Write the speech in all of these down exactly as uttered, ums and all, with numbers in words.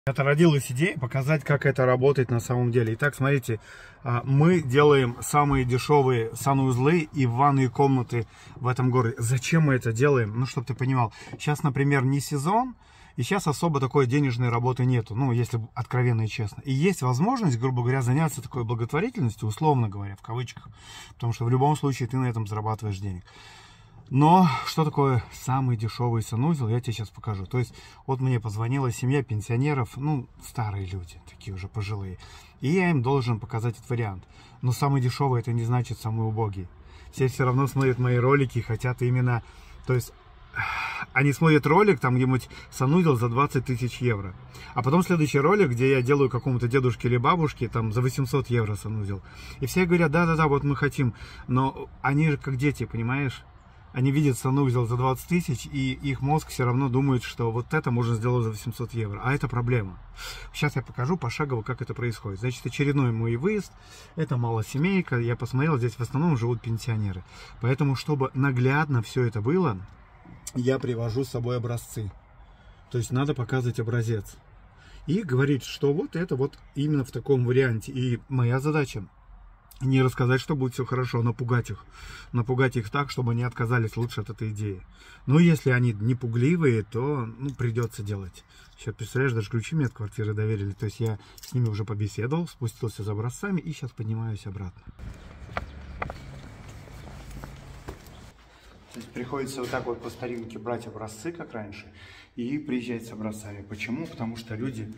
Это родилась идея показать, как это работает на самом деле. Итак, смотрите, мы делаем самые дешевые санузлы и ванные комнаты в этом городе. Зачем мы это делаем? Ну, чтобы ты понимал. Сейчас, например, не сезон, и сейчас особо такой денежной работы нету, ну, если откровенно и честно. И есть возможность, грубо говоря, заняться такой благотворительностью, условно говоря, в кавычках, потому что в любом случае ты на этом зарабатываешь денег. Но что такое самый дешевый санузел, я тебе сейчас покажу. То есть, вот мне позвонила семья пенсионеров, ну, старые люди, такие уже пожилые. И я им должен показать этот вариант. Но самый дешевый это не значит самый убогий. Все все равно смотрят мои ролики и хотят именно... То есть, они смотрят ролик, там где-нибудь санузел за двадцать тысяч евро. А потом следующий ролик, где я делаю какому-то дедушке или бабушке, там за восемьсот евро санузел. И все говорят, да-да-да, вот мы хотим. Но они же как дети, понимаешь? Они видят санузел за двадцать тысяч, и их мозг все равно думает, что вот это можно сделать за восемьсот евро. А это проблема. Сейчас я покажу пошагово, как это происходит. Значит, очередной мой выезд. Это малосемейка. Я посмотрел, здесь в основном живут пенсионеры. Поэтому, чтобы наглядно все это было, я привожу с собой образцы. То есть надо показывать образец. И говорить, что вот это вот именно в таком варианте. И моя задача не рассказать, что будет все хорошо, а напугать их. Напугать их так, чтобы они отказались лучше от этой идеи. Ну, если они не пугливые, то ну, придется делать. Сейчас, представляешь, даже ключи мне от квартиры доверили. То есть я с ними уже побеседовал, спустился за образцами и сейчас поднимаюсь обратно. То есть приходится вот так вот по старинке брать образцы, как раньше, и приезжать с образцами. Почему? Потому что люди,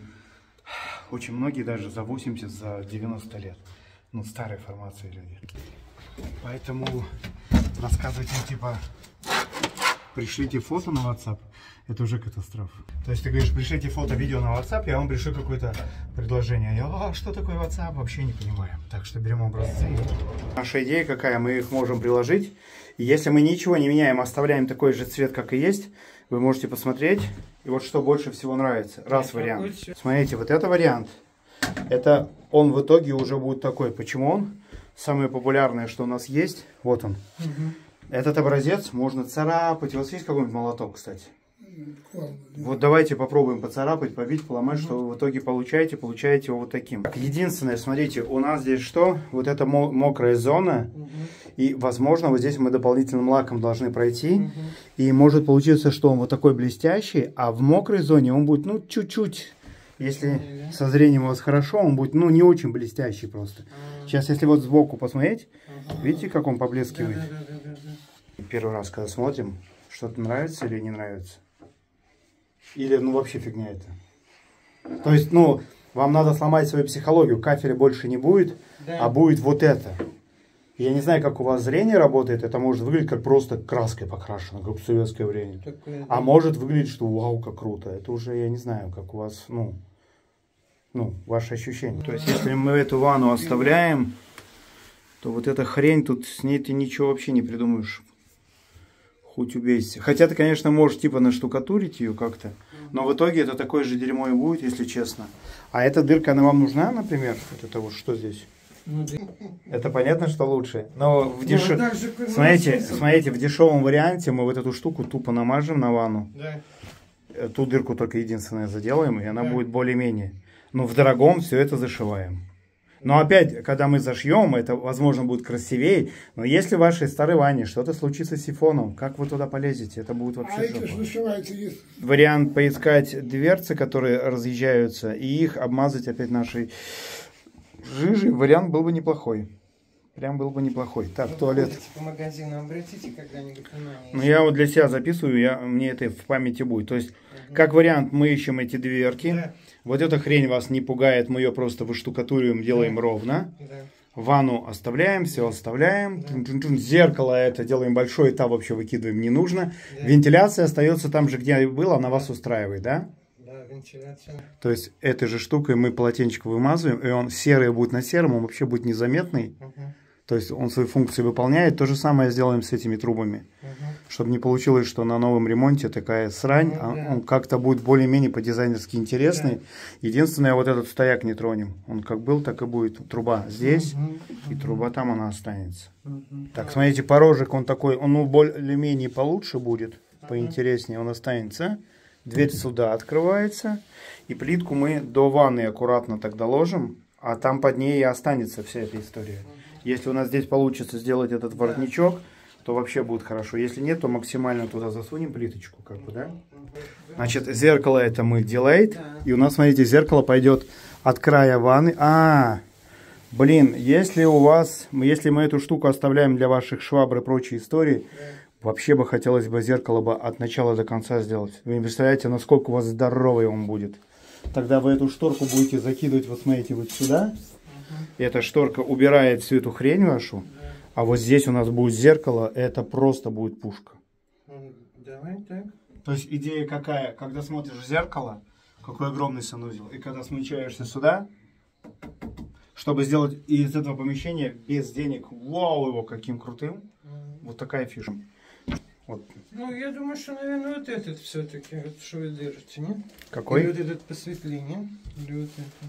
очень многие даже за восемьдесят, за девяносто лет. Ну, старой формации люди. Поэтому рассказывать им, типа, пришлите фото на WhatsApp, это уже катастрофа. То есть ты говоришь, пришлите фото, видео на WhatsApp, я вам пришлю какое-то предложение. Я, а что такое WhatsApp? Вообще не понимаю. Так что берем образцы. Наша идея какая? Мы их можем приложить. И если мы ничего не меняем, оставляем такой же цвет, как и есть, вы можете посмотреть. И вот что больше всего нравится. Раз вариант. Смотрите, вот это вариант. Это он в итоге уже будет такой. Почему он? Самое популярное, что у нас есть. Вот он. Угу. Этот образец можно царапать. У вас есть какой-нибудь молоток, кстати? Ладно, вот давайте попробуем поцарапать, побить, поломать, угу. Что вы в итоге получаете. Получаете его вот таким. Единственное, смотрите, у нас здесь что? Вот это мокрая зона. Угу. И, возможно, вот здесь мы дополнительным лаком должны пройти. Угу. И может получиться, что он вот такой блестящий. А в мокрой зоне он будет, ну, чуть-чуть... Если со зрением у вас хорошо, он будет, ну, не очень блестящий просто. А-а-а. Сейчас, если вот сбоку посмотреть, а-а-а. Видите, как он поблескивает? Да, да, да, да, да. Первый раз, когда смотрим, что-то нравится или не нравится. Или, ну, вообще фигня это. То есть, ну, вам надо сломать свою психологию. Кафеля больше не будет, да. А будет вот это. Я не знаю, как у вас зрение работает. Это может выглядеть как просто краской покрашено, как в советское время. Такое, а да. Может выглядеть, что вау, как круто. Это уже, я не знаю, как у вас, ну, ну ваши ощущения. То есть, если мы эту ванну оставляем, то вот эта хрень, тут с ней ты ничего вообще не придумаешь. Хоть убейся. Хотя ты, конечно, можешь типа наштукатурить ее как-то. Но в итоге это такое же дерьмо и будет, если честно. А эта дырка, она вам нужна, например? Вот это вот что здесь? Это понятно, что лучше. Но в деш... ну, смотрите, смотрите, в дешевом варианте мы вот эту штуку тупо намажем на ванну. Да. Ту дырку только единственное заделаем, и она да. Будет более-менее. Но в дорогом все это зашиваем. Но опять, когда мы зашьем, это, возможно, будет красивее. Но если в вашей старой ванне что-то случится с сифоном, как вы туда полезете? Это будет вообще а жопа. Есть... Вариант поискать дверцы, которые разъезжаются, и их обмазать опять нашей... жижи, вариант был бы неплохой. Прям был бы неплохой. Так, вы туалет. По магазину обратите когда-нибудь внимание. Ну, я вот для себя записываю, я, мне это в памяти будет. То есть, угу. Как вариант, мы ищем эти дверки. Да. Вот эта хрень вас не пугает, мы ее просто выштукатуриваем, делаем да. Ровно. Да. Ванну оставляем, все оставляем. Да. Зеркало это делаем большое, там вообще выкидываем не нужно. Да. Вентиляция остается там же, где была, она вас устраивает, да? Вентиляция. То есть этой же штукой мы полотенчик вымазываем, и он серый будет на сером, он вообще будет незаметный. Uh-huh. То есть он свои функции выполняет. То же самое сделаем с этими трубами. Uh-huh. Чтобы не получилось, что на новом ремонте такая срань, uh-huh. а он как-то будет более-менее по-дизайнерски интересный. Uh-huh. Единственное, вот этот стояк не тронем. Он как был, так и будет. Труба здесь, uh-huh. Uh-huh. И труба там она останется. Uh-huh. Так, смотрите, порожек он такой, он ну, более-менее получше будет, uh-huh. Поинтереснее он останется. Дверь сюда открывается. И плитку мы до ванны аккуратно так доложим. А там под ней и останется вся эта история. Если у нас здесь получится сделать этот воротничок, то вообще будет хорошо. Если нет, то максимально туда засунем плиточку, как бы, да? Значит, зеркало это мы делаем. И у нас, смотрите, зеркало пойдет от края ванны. А, блин, если у вас, если мы эту штуку оставляем для ваших швабр и прочей истории, вообще бы хотелось бы зеркало бы от начала до конца сделать. Вы не представляете, насколько у вас здоровый он будет. Тогда вы эту шторку будете закидывать, вот смотрите, вот сюда. И эта шторка убирает всю эту хрень вашу. А вот здесь у нас будет зеркало, это просто будет пушка. Давай так. То есть идея какая? Когда смотришь в зеркало, какой огромный санузел, и когда смещаешься сюда, чтобы сделать из этого помещения без денег, вау, его каким крутым, mm-hmm. вот такая фишка. Вот. Ну, я думаю, что, наверное, вот этот все-таки, вот, что вы держите, нет? Какой? Или вот этот посветлее, или вот это.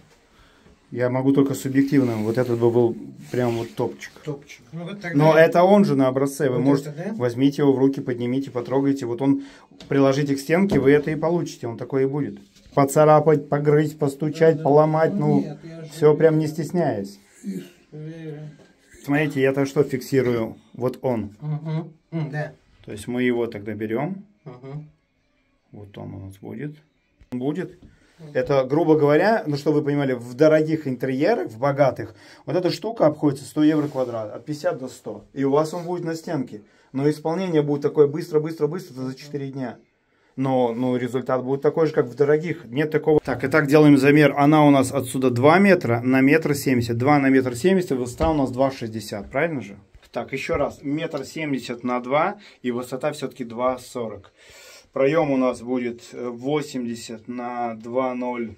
Я могу только субъективно, вот этот бы был прям вот топчик. Топчик. Ну, вот тогда... Но это он же на образце, вы вот можете, это, да? возьмите его в руки, поднимите, потрогайте, вот он, приложите к стенке, вы это и получите, он такой и будет. Поцарапать, погрызть, постучать, да, да. поломать, ну, нет, все же... прям не стесняясь. Верю. Смотрите, я-то что фиксирую, вот он. Угу. Mm, да. То есть мы его тогда берем, угу. вот он у нас будет, он будет. Это, грубо говоря, ну, чтобы вы понимали, в дорогих интерьерах, в богатых, вот эта штука обходится сто евро квадрат, от пятидесяти до ста. И у вас он будет на стенке. Но исполнение будет такое быстро-быстро-быстро, за четыре дня. Но ну, результат будет такой же, как в дорогих. Нет такого. Так, итак, делаем замер. Она у нас отсюда два метра на метр семьдесят. два на метр семьдесят, высота у нас два шестьдесят. Правильно же? Так, еще раз. Метр семьдесят на два, и высота все-таки два сорок. Проем у нас будет восемьдесят на два ноль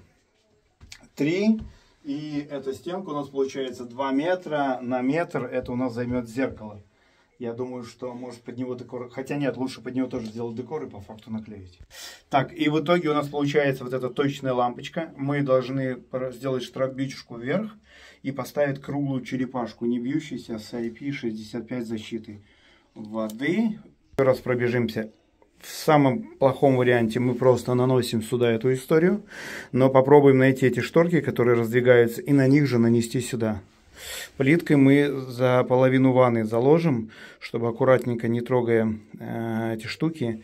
три. И эта стенка у нас получается два метра на метр. Это у нас займет зеркало. Я думаю, что может под него декор... Хотя нет, лучше под него тоже сделать декор и по факту наклеить. Так, и в итоге у нас получается вот эта точная лампочка. Мы должны сделать штрак-бьючку вверх и поставить круглую черепашку, не бьющуюся, с ай пи шестьдесят пять защитой воды. Еще раз пробежимся. В самом плохом варианте мы просто наносим сюда эту историю, но попробуем найти эти шторки, которые раздвигаются, и на них же нанести сюда. Плиткой мы за половину ванны заложим, чтобы аккуратненько, не трогая э, эти штуки,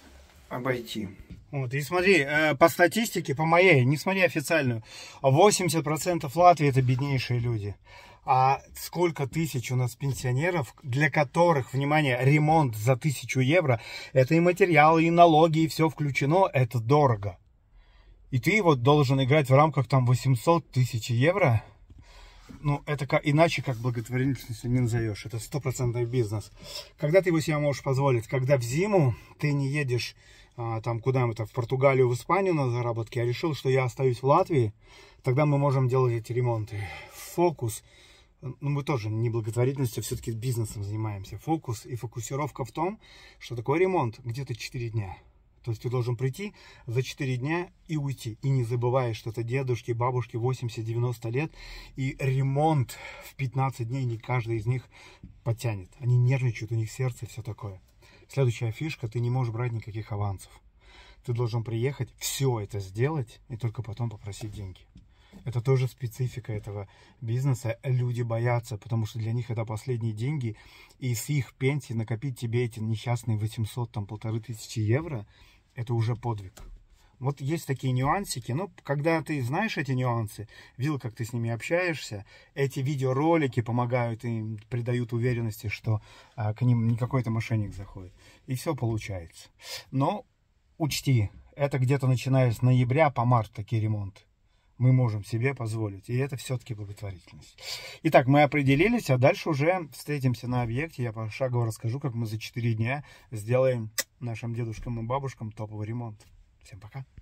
обойти. Вот, и смотри, э, по статистике, по моей, не смотри официальную, восемьдесят процентов Латвии это беднейшие люди. А сколько тысяч у нас пенсионеров, для которых, внимание, ремонт за тысячу евро, это и материалы, и налоги, и все включено, это дорого. И ты вот должен играть в рамках там восемьсот тысяч евро. Ну, это как, иначе как благотворительностью не назовешь. Это стопроцентный бизнес. Когда ты его себе можешь позволить? Когда в зиму ты не едешь а, там куда-то, в Португалию, в Испанию на заработки, а решил, что я остаюсь в Латвии, тогда мы можем делать эти ремонты. Фокус. Ну, мы тоже не благотворительностью, все-таки бизнесом занимаемся. Фокус и фокусировка в том, что такой ремонт где-то четыре дня. То есть ты должен прийти за четыре дня и уйти. И не забывай, что это дедушки, бабушки восемьдесят-девяносто лет. И ремонт в пятнадцать дней не каждый из них потянет. Они нервничают, у них сердце и все такое. Следующая фишка, ты не можешь брать никаких авансов. Ты должен приехать, все это сделать и только потом попросить деньги. Это тоже специфика этого бизнеса. Люди боятся, потому что для них это последние деньги. И с их пенсии накопить тебе эти несчастные восемьсот, там, полторы тысячи евро, это уже подвиг. Вот есть такие нюансики. Но когда ты знаешь эти нюансы, видел, как ты с ними общаешься, эти видеоролики помогают и придают уверенности, что а, к ним не какой-то мошенник заходит. И все получается. Но учти, это где-то начиная с ноября по март такие ремонты мы можем себе позволить. И это все-таки благотворительность. Итак, мы определились, а дальше уже встретимся на объекте. Я пошагово расскажу, как мы за четыре дня сделаем нашим дедушкам и бабушкам топовый ремонт. Всем пока!